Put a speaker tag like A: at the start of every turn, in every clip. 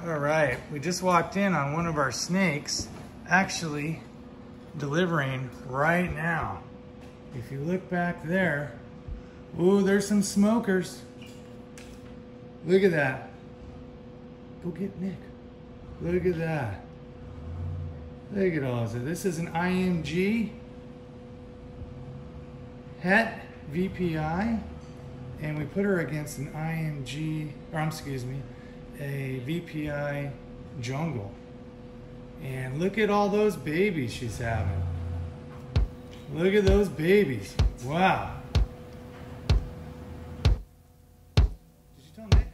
A: All right, we just walked in on one of our snakes actually delivering right now. If you look back there, ooh, there's some smokers. Look at that. Go get Nick. Look at that. Look at all this. This is an IMG Het VPI, and we put her against an IMG, or excuse me, a VPI Jungle. And look at all those babies she's having. Look at those babies. Wow. Did you tell Nick?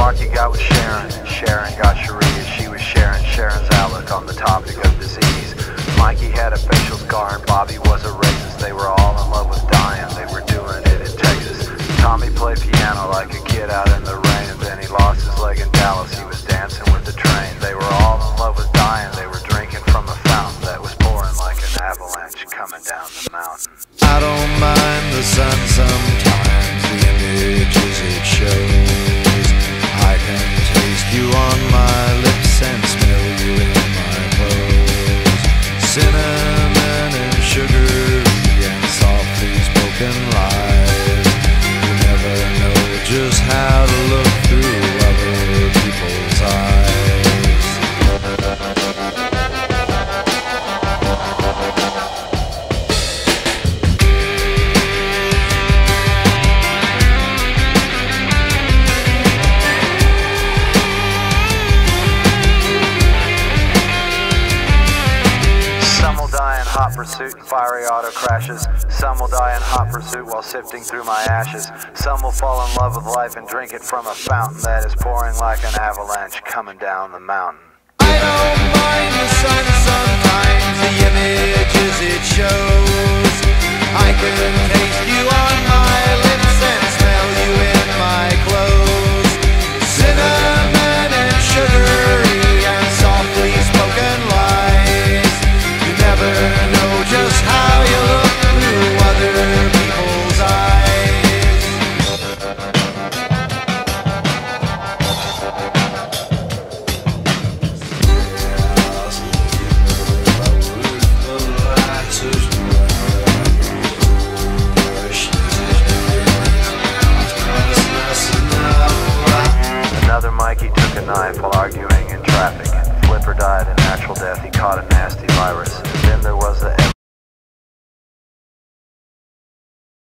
B: Marky got with Sharon, and Sharon got Sharia. She was sharing Sharon's outlook on the topic of disease. Mikey had a facial scar and Bobby was a racist. They were all in love with dying, they were doing it in Texas. Tommy played piano like a kid out in the rain, and then he lost his leg in Dallas. He was dancing with the train. They were all in love with dying, they were drinking from a fountain that was pouring like an avalanche coming down the mountain.
C: I don't mind the sun sometimes, the images it shows. I can taste you on my lips and smell you in my clothes. Cinnamon and sugar and softly spoken lies. You never know just how to look through other people's eyes.
B: Hot pursuit and fiery auto crashes. Some will die in hot pursuit while sifting through my ashes. Some will fall in love with life and drink it from a fountain that is pouring like an avalanche coming down the mountain.
C: I don't mind the sun sometimes, the images it shows. I can taste you on my lips